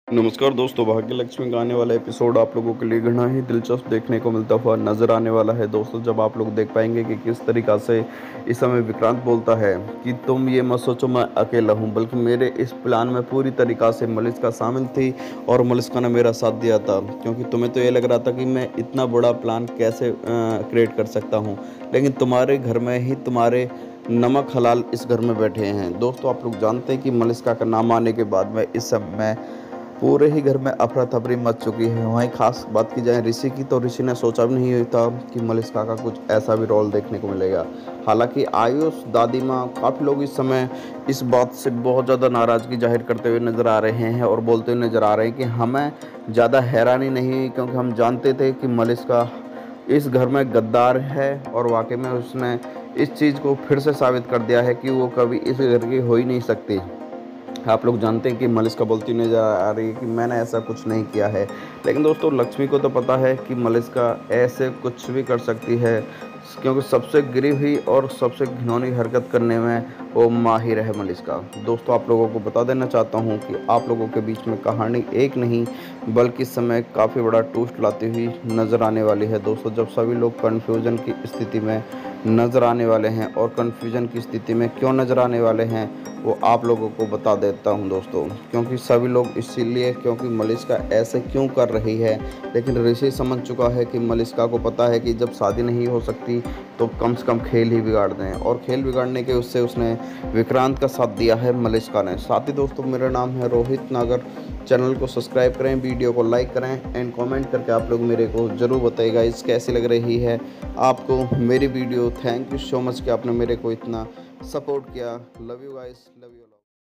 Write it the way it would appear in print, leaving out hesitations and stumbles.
नमस्कार दोस्तों, भाग्य लक्ष्मी का आने वाला एपिसोड आप लोगों के लिए घना ही दिलचस्प देखने को मिलता हुआ नजर आने वाला है। दोस्तों, जब आप लोग देख पाएंगे कि किस तरीक़ा से इस समय विक्रांत बोलता है कि तुम ये मत सोचो मैं अकेला हूँ, बल्कि मेरे इस प्लान में पूरी तरीक़ा से मलिष्का शामिल थी और मलिष्का ने मेरा साथ दिया था। क्योंकि तुम्हें तो ये लग रहा था कि मैं इतना बड़ा प्लान कैसे क्रिएट कर सकता हूँ, लेकिन तुम्हारे घर में ही तुम्हारे नमक हलाल इस घर में बैठे हैं। दोस्तों, आप लोग जानते हैं कि मलिष्का का नाम आने के बाद में इस समय पूरे ही घर में अफरा तफरी मच चुकी है। वहीं खास बात की जाए ऋषि की, तो ऋषि ने सोचा भी नहीं था कि मलिष्का का कुछ ऐसा भी रोल देखने को मिलेगा। हालांकि आयुष, दादी माँ, काफ़ी लोग इस समय इस बात से बहुत ज़्यादा नाराज़गी जाहिर करते हुए नज़र आ रहे हैं और बोलते हुए नज़र आ रहे हैं कि हमें ज़्यादा हैरानी नहीं हुई, क्योंकि हम जानते थे कि मलिष्का इस घर में गद्दार है और वाकई में उसने इस चीज़ को फिर से साबित कर दिया है कि वो कभी इस घर की हो ही नहीं सकती। आप लोग जानते हैं कि मलिष्का बोलती नजर आ रही है कि मैंने ऐसा कुछ नहीं किया है, लेकिन दोस्तों लक्ष्मी को तो पता है कि मलिष्का ऐसे कुछ भी कर सकती है, क्योंकि सबसे गिरी हुई और सबसे घिनौनी हरकत करने में वो माहिर है मलिष्का। दोस्तों, आप लोगों को बता देना चाहता हूँ कि आप लोगों के बीच में कहानी एक नहीं बल्कि इस समय काफ़ी बड़ा ट्विस्ट लाती हुई नज़र आने वाली है। दोस्तों, जब सभी लोग कन्फ्यूज़न की स्थिति में नज़र आने वाले हैं और कन्फ्यूज़न की स्थिति में क्यों नज़र आने वाले हैं वो आप लोगों को बता देता हूं दोस्तों। क्योंकि सभी लोग इसीलिए, क्योंकि मलिष्का ऐसे क्यों कर रही है, लेकिन ऋषि समझ चुका है कि मलिष्का को पता है कि जब शादी नहीं हो सकती तो कम से कम खेल ही बिगाड़ दें, और खेल बिगाड़ने के उससे उसने विक्रांत का साथ दिया है मलिष्का ने। साथ ही दोस्तों, मेरा नाम है रोहित नागर। चैनल को सब्सक्राइब करें, वीडियो को लाइक करें एंड कमेंट करके आप लोग मेरे को ज़रूर बताइएगा इस कैसी लग रही है आपको मेरी video. Thank you so much कि आपने मेरे को इतना सपोर्ट किया। Love you guys, love you.